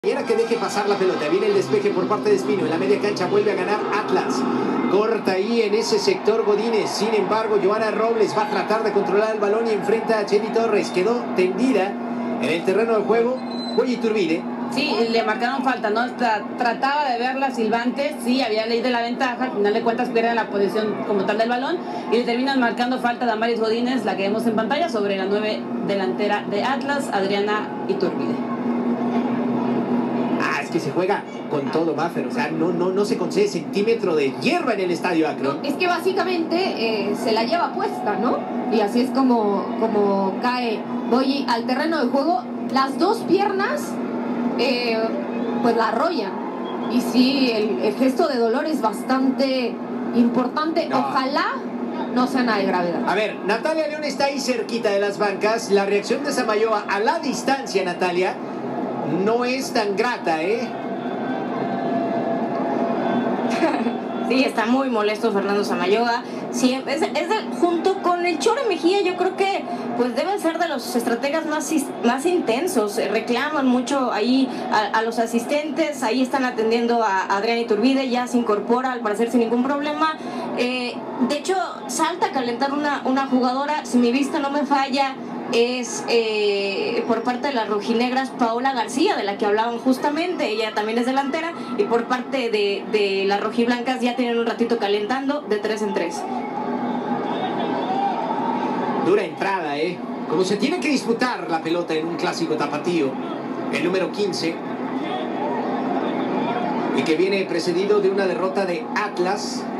Quiera que deje pasar la pelota, viene el despeje por parte de Espino, en la media cancha vuelve a ganar Atlas, corta ahí en ese sector Godínez, sin embargo Johanna Robles va a tratar de controlar el balón y enfrenta a Chely Torres, quedó tendida en el terreno de juego, fue Iturbide. Sí, le marcaron falta, ¿no? Trataba de ver la silbante, sí, había ley de la ventaja, al final de cuentas pierde la posición como tal del balón y le terminan marcando falta a Damaris Godínez, la que vemos en pantalla, sobre la 9 delantera de Atlas, Adriana Iturbide. Que se juega con todo, Maffer, o sea, no se concede centímetro de hierba en el estadio Akron. No, es que básicamente se la lleva puesta, ¿no? Y así es como cae Boyi al terreno de juego. Las dos piernas, pues la arrollan. Y sí, el gesto de dolor es bastante importante. No. Ojalá no sea nada de gravedad. A ver, Natalia León está ahí cerquita de las bancas. La reacción de Samayoa a la distancia, Natalia, no es tan grata, ¿eh? Sí, está muy molesto Fernando Samayoa. Sí, junto con el Chore Mejía, yo creo que pues deben ser de los estrategas más intensos. Reclaman mucho ahí a los asistentes, ahí están atendiendo a Adriana Iturbide, ya se incorpora al parecer sin ningún problema. De hecho, salta a calentar una jugadora, si mi vista no me falla, es por parte de las rojinegras Paola García, de la que hablaban justamente, ella también es delantera, y por parte de las rojiblancas ya tienen un ratito calentando de 3 en 3. Dura entrada, como se tiene que disputar la pelota en un clásico tapatío, el número 15, y que viene precedido de una derrota de Atlas.